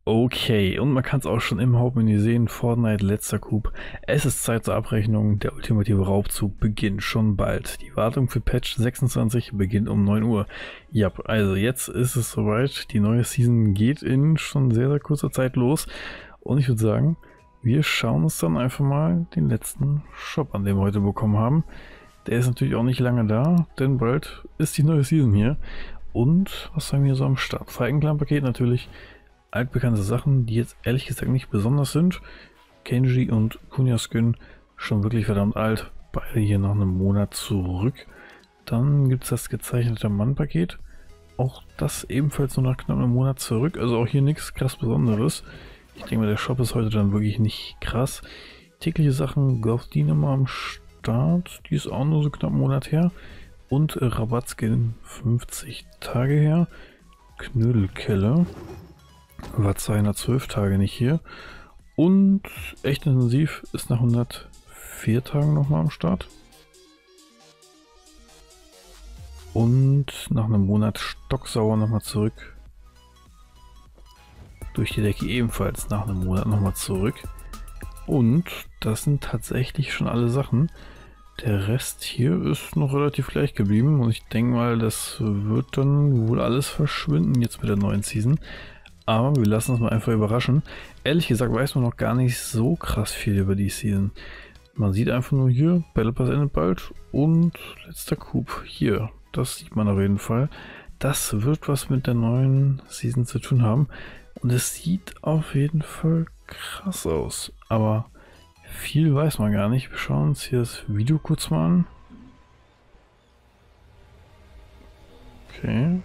Okay, und man kann es auch schon im Hauptmenü sehen, Fortnite letzter Coup. Es ist Zeit zur Abrechnung, der ultimative Raubzug beginnt schon bald. Die Wartung für Patch 26 beginnt um 9 Uhr. Ja, also jetzt ist es soweit, die neue Season geht in schon sehr, sehr kurzer Zeit los. Und ich würde sagen, wir schauen uns dann einfach mal den letzten Shop an, den wir heute bekommen haben. Der ist natürlich auch nicht lange da, denn bald ist die neue Season hier. Und was haben wir so am Start? Falkenclan-Paket natürlich. Altbekannte Sachen, die jetzt ehrlich gesagt nicht besonders sind. Kenji und Kunya Skin schon wirklich verdammt alt. Beide hier nach einem Monat zurück. Dann gibt es das gezeichnete Mann-Paket. Auch das ebenfalls nur nach knapp einem Monat zurück. Also auch hier nichts krass Besonderes. Ich denke mal, der Shop ist heute dann wirklich nicht krass. Tägliche Sachen, Ghost Dynamo am Start. Die ist auch nur so knapp einen Monat her. Und Rabattskin 50 Tage her. Knödelkelle. War 212 Tage nicht hier. Und echt intensiv ist nach 104 Tagen nochmal am Start. Und nach einem Monat stocksauer nochmal zurück. Durch die Decke ebenfalls nach einem Monat nochmal zurück. Und das sind tatsächlich schon alle Sachen. Der Rest hier ist noch relativ gleich geblieben. Und ich denke mal, das wird dann wohl alles verschwinden jetzt mit der neuen Season. Aber wir lassen uns mal einfach überraschen. Ehrlich gesagt weiß man noch gar nicht so krass viel über die Season. Man sieht einfach nur hier, Battle Pass endet bald und letzter Coup hier. Das sieht man auf jeden Fall. Das wird was mit der neuen Season zu tun haben. Und es sieht auf jeden Fall krass aus. Aber viel weiß man gar nicht. Wir schauen uns hier das Video kurz mal an. Okay.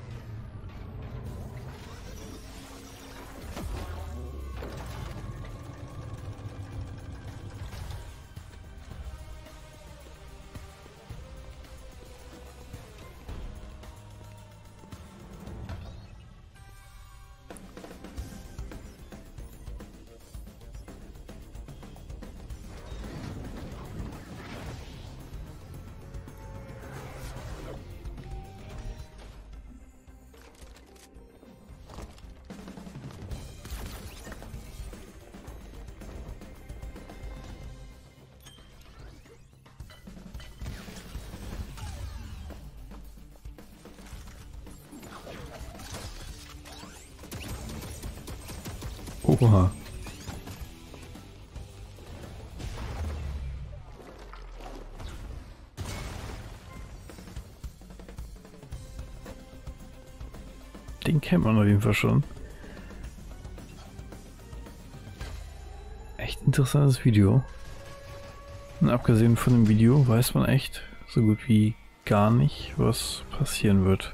Oha. Den kennt man auf jeden Fall schon. Echt interessantes Video. Und abgesehen von dem Video weiß man echt so gut wie gar nicht, was passieren wird.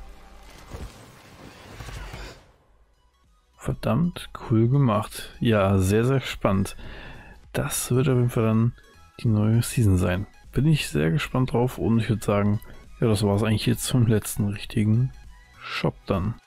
Verdammt cool gemacht. Ja, sehr, sehr spannend. Das wird auf jeden Fall dann die neue Season sein. Bin ich sehr gespannt drauf und ich würde sagen, ja, das war es eigentlich jetzt zum letzten richtigen Shop dann.